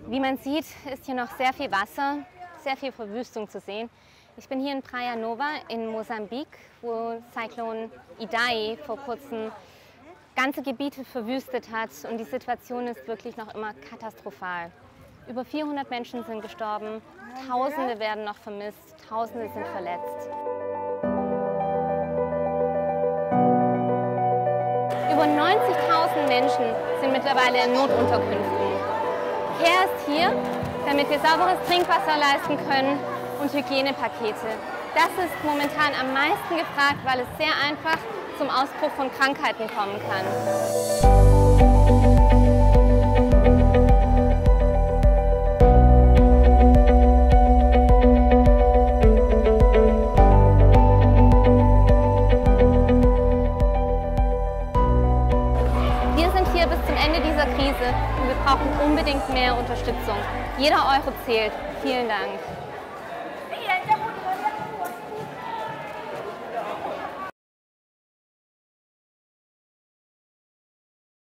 Wie man sieht, ist hier noch sehr viel Wasser, sehr viel Verwüstung zu sehen. Ich bin hier in Praia Nova in Mosambik, wo Zyklon Idai vor kurzem ganze Gebiete verwüstet hat und die Situation ist wirklich noch immer katastrophal. Über 400 Menschen sind gestorben, Tausende werden noch vermisst, Tausende sind verletzt. Über 90.000 Menschen sind mittlerweile in Notunterkünften. CARE ist hier, damit wir sauberes Trinkwasser leisten können und Hygienepakete. Das ist momentan am meisten gefragt, weil es sehr einfach zum Ausbruch von Krankheiten kommen kann. Wir sind hier bis zum Ende dieser Krise und wir brauchen unbedingt mehr Unterstützung. Jeder Euro zählt. Vielen Dank.